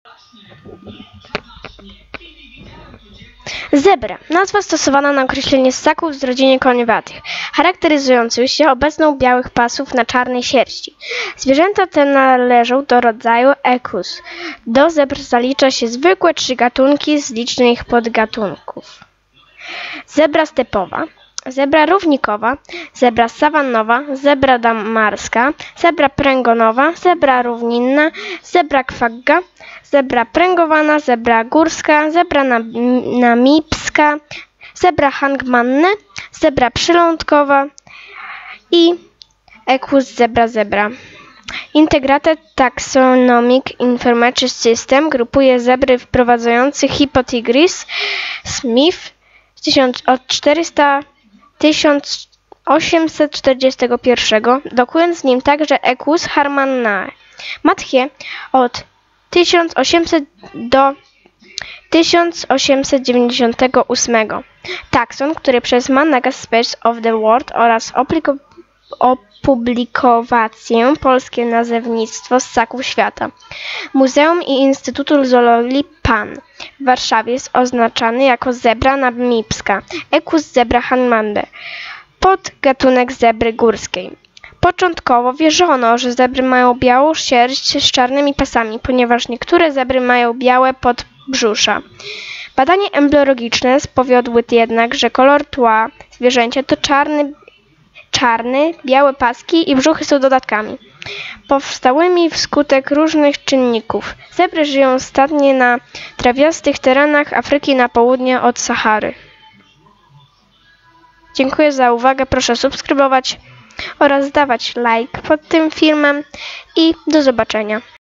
Zebra. Nazwa stosowana na określenie ssaków z rodziny koniowatych, charakteryzujących się obecną białych pasów na czarnej sierści. Zwierzęta te należą do rodzaju Equus. Do zebr zalicza się zwykłe 3 gatunki z licznych podgatunków. Zebra stepowa, zebra równikowa, zebra sawannowa, zebra damarska, zebra pręgonowa, zebra równinna, zebra kwagga, zebra pręgowana, zebra górska, zebra namibska, zebra hangmanne, zebra przylądkowa i Equus zebra. Integrated Taxonomic Information System grupuje zebry wprowadzający Hippotygris Smith od 1841, dokując w nim także Equus harmannae. Matthie od 1800 do 1898. Takson, który przez Managaspes of the World oraz opublikowację Polskie nazewnictwo ssaków świata. Muzeum i Instytutu Zoologii Pan w Warszawie jest oznaczany jako zebra namibska, Equus zebra hangmannae, podgatunek zebry górskiej. Początkowo wierzono, że zebry mają białą sierść z czarnymi pasami, ponieważ niektóre zebry mają białe podbrzusza. Badania embryologiczne spowiodły jednak, że kolor tła zwierzęcia to czarny, białe paski i brzuchy są dodatkami, powstałymi wskutek różnych czynników. Zebry żyją stadnie na trawiastych terenach Afryki na południe od Sahary. Dziękuję za uwagę, proszę subskrybować oraz dawać like pod tym filmem i do zobaczenia.